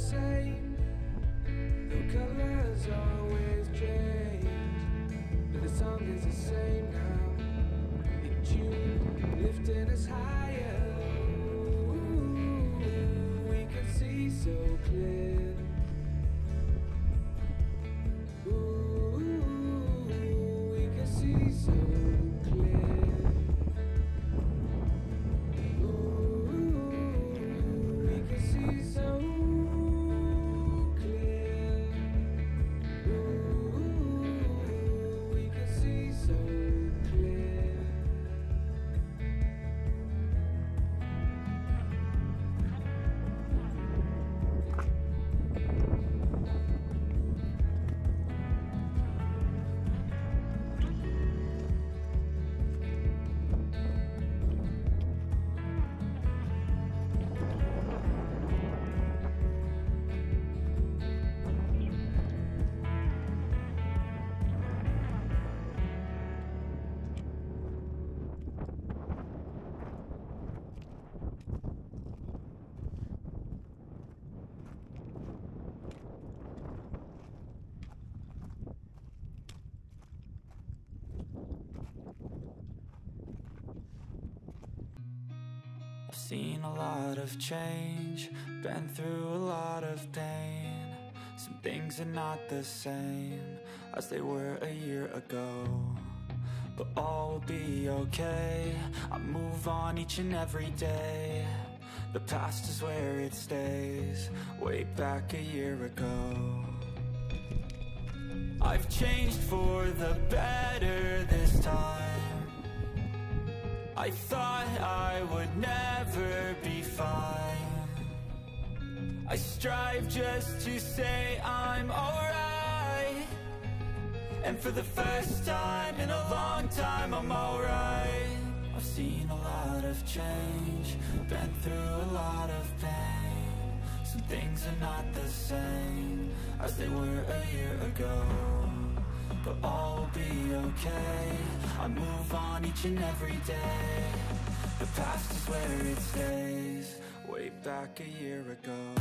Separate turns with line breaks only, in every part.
same. The colors always change, but the song is the same now. In June, lifting us higher. Ooh, we can see so clear. Ooh, we can see so clear. Ooh, we can see so clear. Ooh, we can see so clear.
I've seen a lot of change, been through a lot of pain. Some things are not the same as they were a year ago, but all will be okay. I move on each and every day. The past is where it stays, way back a year ago. I've changed for the better this time. I thought I would never be fine. I strive just to say I'm alright, and for the first time in a long time I'm alright. I've seen a lot of change, been through a lot of pain. Some things are not the same as they were a year ago, but all will be okay. I move on each and every day. The past is where it stays, way back a year ago.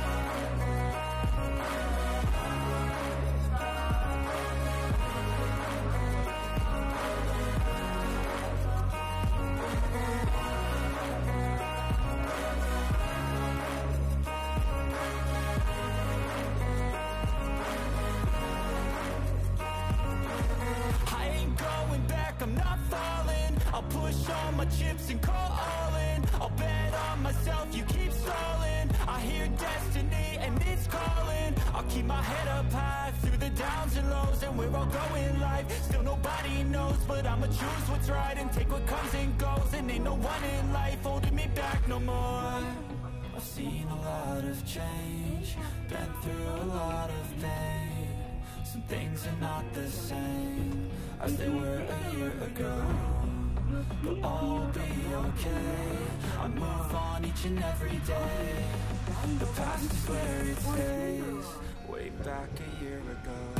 I'm not falling, I'll push all my chips and call all in. I'll bet on myself, you keep stalling. I hear destiny and it's calling. I'll keep my head up high through the downs and lows, and we're all going life. Still nobody knows, but I'ma choose what's right and take what comes and goes. And ain't no one in life holding me back no more. I've seen a lot of change, been through a lot of pain. Some things are not the same as they were a year ago, but all will be okay. I move on each and every day. The past is where it stays, way back a year ago.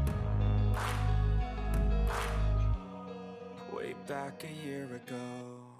Back a year ago.